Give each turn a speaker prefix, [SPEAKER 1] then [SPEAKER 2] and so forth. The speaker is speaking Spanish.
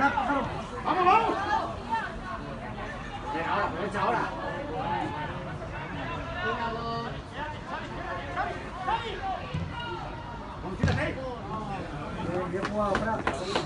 [SPEAKER 1] vamos, vamos. Bien, ahora, aprovecha ahora. Vamos, tírate. Bien jugado, Fran.